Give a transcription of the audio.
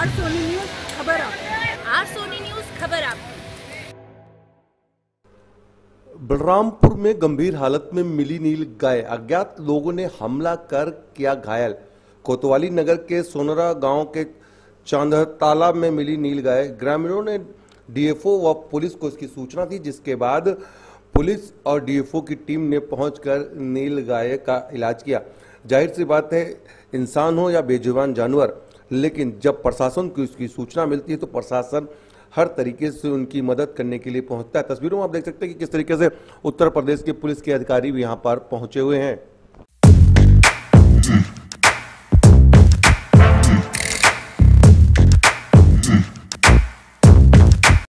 आज सोनी न्यूज खबर आप। आज सोनी न्यूज खबर आप। बलरामपुर में गंभीर हालत में मिली नील गाय, अज्ञात लोगों ने हमला कर किया घायल। कोतवाली नगर के सोनरा गांव के चांदताला में मिली नील गाय, ग्रामीणों ने डीएफओ व पुलिस को इसकी सूचना दी, जिसके बाद पुलिस और डीएफओ की टीम ने पहुंचकर नील गाय का इलाज किया। जाहिर सी बात है, इंसान हो या बेजुबान जानवर, लेकिन जब प्रशासन को इसकी सूचना मिलती है तो प्रशासन हर तरीके से उनकी मदद करने के लिए पहुंचता है। तस्वीरों में आप देख सकते हैं कि किस तरीके से उत्तर प्रदेश के पुलिस के अधिकारी भी यहां पर पहुंचे हुए हैं।